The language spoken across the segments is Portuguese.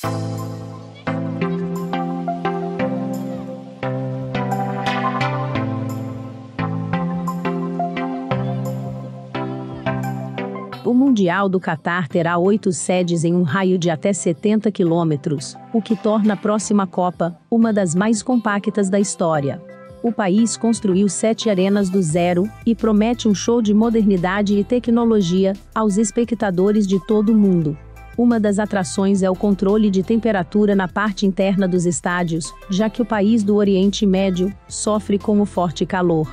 O Mundial do Catar terá 8 sedes em um raio de até 70 quilômetros, o que torna a próxima Copa uma das mais compactas da história. O país construiu 7 arenas do zero e promete um show de modernidade e tecnologia aos espectadores de todo o mundo. Uma das atrações é o controle de temperatura na parte interna dos estádios, já que o país do Oriente Médio sofre com o forte calor.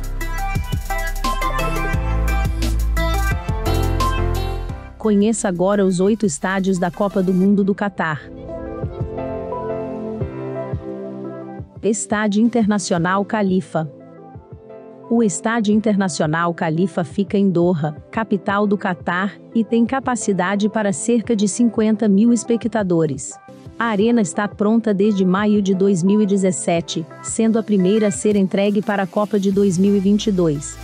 Conheça agora os 8 estádios da Copa do Mundo do Catar. Estádio Internacional Khalifa. O Estádio Internacional Khalifa fica em Doha, capital do Catar, e tem capacidade para cerca de 50 mil espectadores. A arena está pronta desde maio de 2017, sendo a primeira a ser entregue para a Copa de 2022.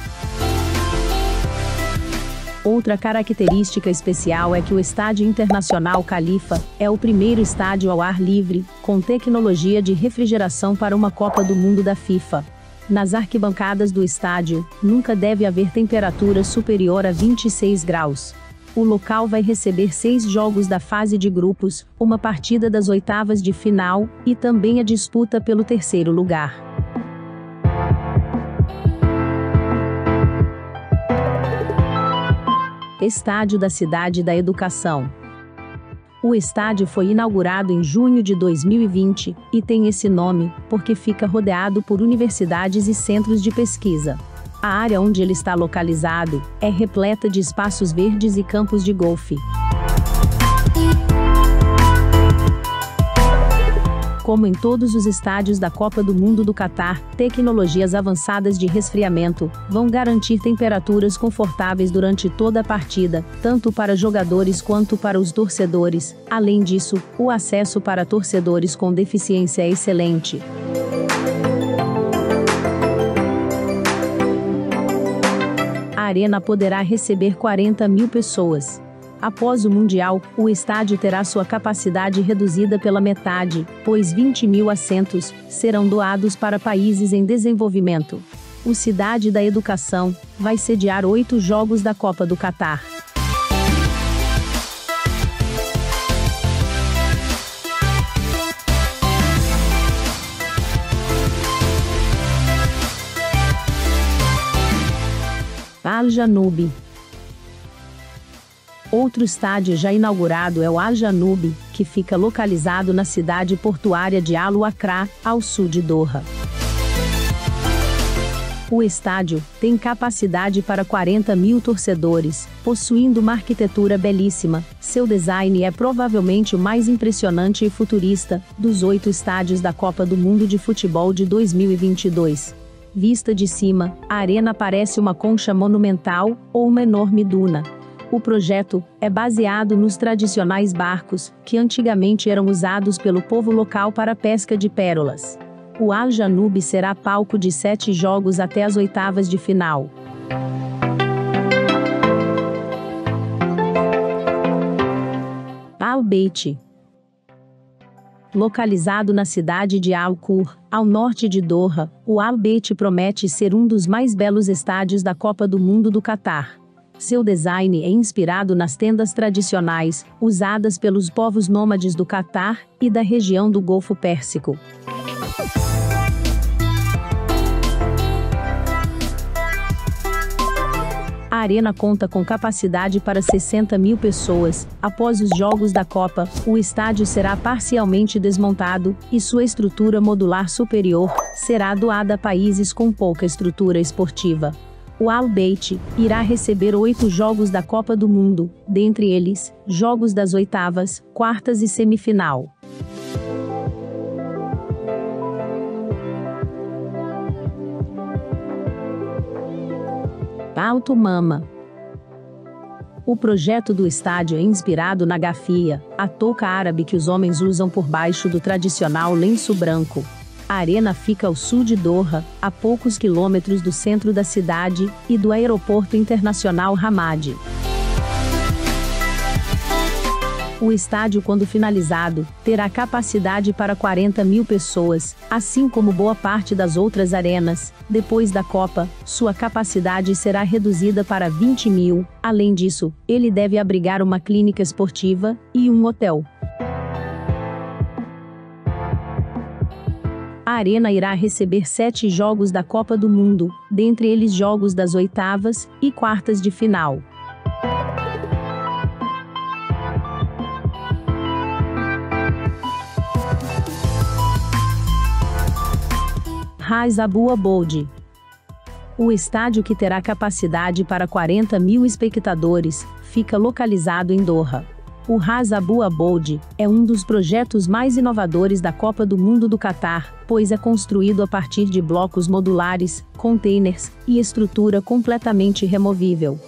Outra característica especial é que o Estádio Internacional Khalifa é o primeiro estádio ao ar livre, com tecnologia de refrigeração para uma Copa do Mundo da FIFA. Nas arquibancadas do estádio, nunca deve haver temperatura superior a 26 graus. O local vai receber 6 jogos da fase de grupos, uma partida das oitavas de final, e também a disputa pelo terceiro lugar. Estádio da Cidade da Educação. O estádio foi inaugurado em junho de 2020, e tem esse nome, porque fica rodeado por universidades e centros de pesquisa. A área onde ele está localizado é repleta de espaços verdes e campos de golfe. Como em todos os estádios da Copa do Mundo do Catar, tecnologias avançadas de resfriamento vão garantir temperaturas confortáveis durante toda a partida, tanto para jogadores quanto para os torcedores. Além disso, o acesso para torcedores com deficiência é excelente. A arena poderá receber 40 mil pessoas. Após o Mundial, o estádio terá sua capacidade reduzida pela metade, pois 20 mil assentos serão doados para países em desenvolvimento. O Cidade da Educação vai sediar 8 jogos da Copa do Catar. Al Janoub. Outro estádio já inaugurado é o Al Janoub, que fica localizado na cidade portuária de Al Wakra, ao sul de Doha. O estádio tem capacidade para 40 mil torcedores, possuindo uma arquitetura belíssima. Seu design é provavelmente o mais impressionante e futurista dos 8 estádios da Copa do Mundo de Futebol de 2022. Vista de cima, a arena parece uma concha monumental ou uma enorme duna. O projeto é baseado nos tradicionais barcos, que antigamente eram usados pelo povo local para a pesca de pérolas. O Al Janoub será palco de 7 jogos até as oitavas de final. Al Bayt. Localizado na cidade de Al Khor, ao norte de Doha, o Al Bayt promete ser um dos mais belos estádios da Copa do Mundo do Catar. Seu design é inspirado nas tendas tradicionais, usadas pelos povos nômades do Catar e da região do Golfo Pérsico. A arena conta com capacidade para 60 mil pessoas. Após os jogos da Copa, o estádio será parcialmente desmontado, e sua estrutura modular superior será doada a países com pouca estrutura esportiva. O Al Bayt irá receber 8 jogos da Copa do Mundo, dentre eles, jogos das oitavas, quartas e semifinal. Al Thumama. O projeto do estádio é inspirado na gafia, a touca árabe que os homens usam por baixo do tradicional lenço branco. A arena fica ao sul de Doha, a poucos quilômetros do centro da cidade e do aeroporto internacional Hamad. O estádio, quando finalizado, terá capacidade para 40 mil pessoas, assim como boa parte das outras arenas. Depois da Copa, sua capacidade será reduzida para 20 mil. Além disso, ele deve abrigar uma clínica esportiva e um hotel. A Arena irá receber 7 jogos da Copa do Mundo, dentre eles jogos das oitavas e quartas de final. Ras Abu Aboud. O estádio, que terá capacidade para 40 mil espectadores, fica localizado em Doha. O Ras Abu Aboud é um dos projetos mais inovadores da Copa do Mundo do Catar, pois é construído a partir de blocos modulares, containers e estrutura completamente removível.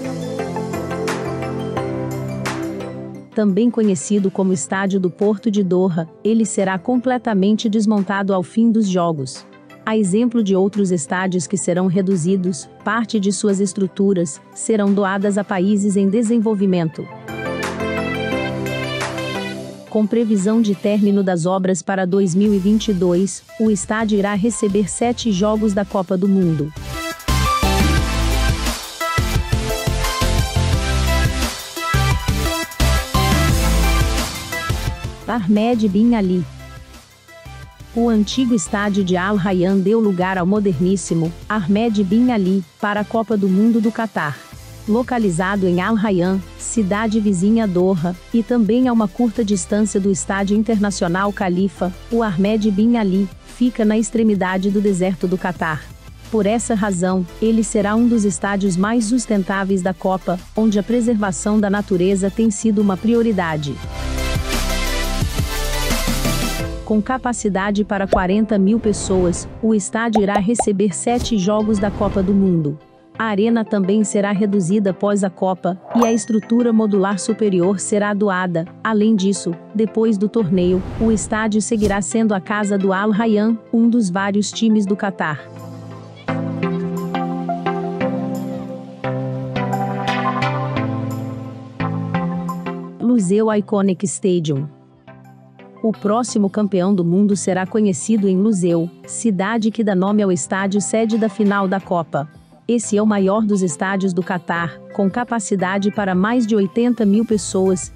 Também conhecido como Estádio do Porto de Doha, ele será completamente desmontado ao fim dos jogos. A exemplo de outros estádios que serão reduzidos, parte de suas estruturas serão doadas a países em desenvolvimento. Com previsão de término das obras para 2022, o estádio irá receber 7 jogos da Copa do Mundo. Ahmed Bin Ali. O antigo estádio de Al Rayyan deu lugar ao moderníssimo Ahmed Bin Ali para a Copa do Mundo do Catar. Localizado em Al Rayyan, cidade vizinha a Doha, e também a uma curta distância do Estádio Internacional Khalifa, o Ahmed Bin Ali fica na extremidade do deserto do Catar. Por essa razão, ele será um dos estádios mais sustentáveis da Copa, onde a preservação da natureza tem sido uma prioridade. Com capacidade para 40 mil pessoas, o estádio irá receber 7 jogos da Copa do Mundo. A arena também será reduzida após a Copa, e a estrutura modular superior será doada. Além disso, depois do torneio, o estádio seguirá sendo a casa do Al Rayyan, um dos vários times do Catar. Lusail Iconic Stadium. O próximo campeão do mundo será conhecido em Lusail, cidade que dá nome ao estádio sede da final da Copa. Esse é o maior dos estádios do Catar, com capacidade para mais de 80 mil pessoas.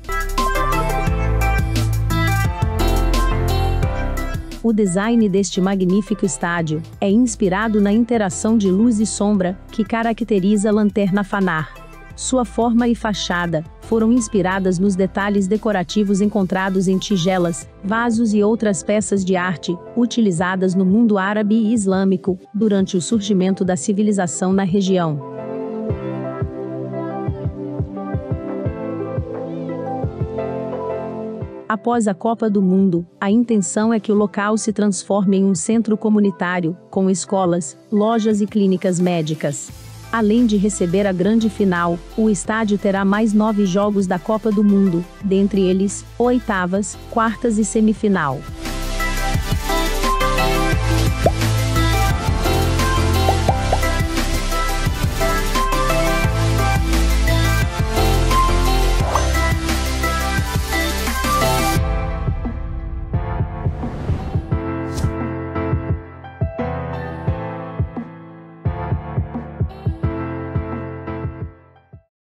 O design deste magnífico estádio é inspirado na interação de luz e sombra, que caracteriza a lanterna fanar. Sua forma e fachada foram inspiradas nos detalhes decorativos encontrados em tigelas, vasos e outras peças de arte, utilizadas no mundo árabe e islâmico, durante o surgimento da civilização na região. Após a Copa do Mundo, a intenção é que o local se transforme em um centro comunitário, com escolas, lojas e clínicas médicas. Além de receber a grande final, o estádio terá mais 9 jogos da Copa do Mundo, dentre eles, oitavas, quartas e semifinal.